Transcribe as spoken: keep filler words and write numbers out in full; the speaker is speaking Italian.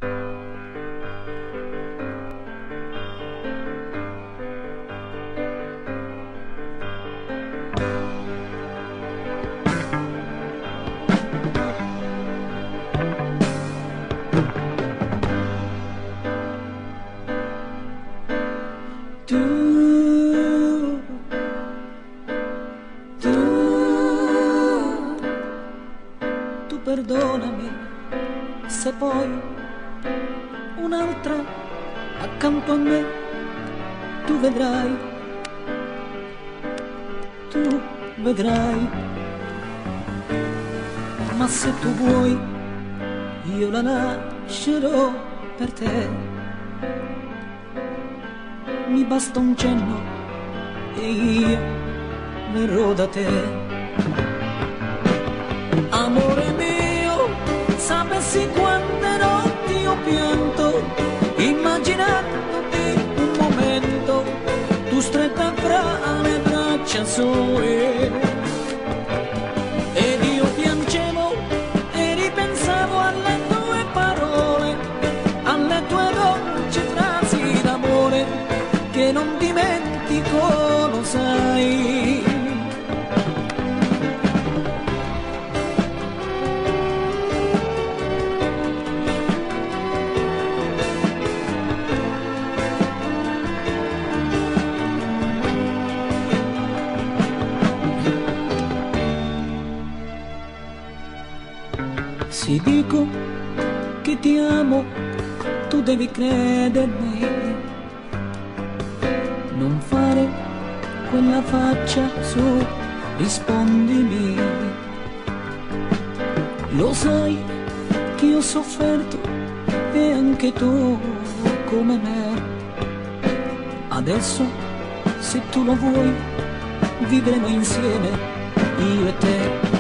Tu, tu, tu perdonami se poi un'altra accanto a me, tu vedrai, tu vedrai, ma se tu vuoi io la lascerò per te. Mi basta un cenno e io verrò da te. Amore mio, sapessi quante notti ho pianto, immaginandoti un momento, tu stretta fra le braccia sue. Ed io piangevo e ripensavo alle tue parole, alle tue dolci frasi d'amore, che non dimentico, lo sai. Se dico che ti amo, tu devi credermi. Non fare quella faccia, su, rispondimi. Lo sai che io ho sofferto e anche tu come me. Adesso, se tu lo vuoi, vivremo insieme, io e te.